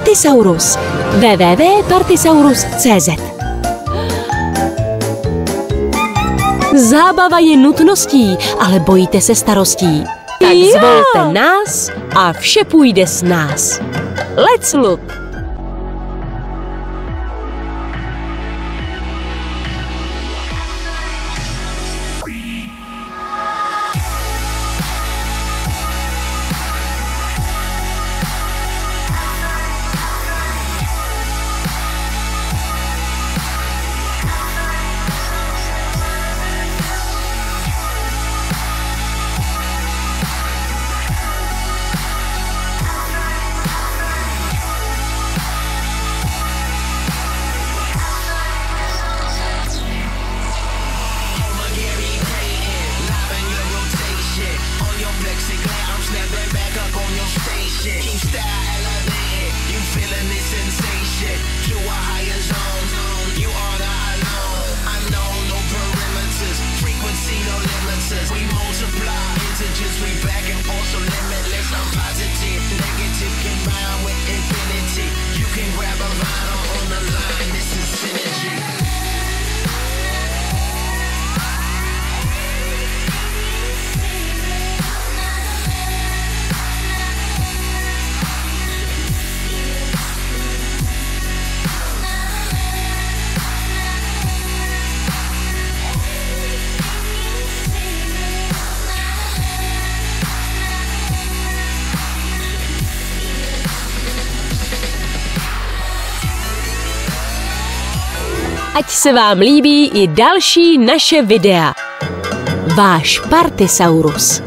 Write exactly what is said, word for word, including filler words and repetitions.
Partisaurus. w w w tečka partisaurus tečka c z Zábava je nutností, ale bojíte se starostí. Tak Jo. zvolte nás a vše půjde s nás. Let's look! Ať se vám líbí i další naše videa. Váš Partisaurus.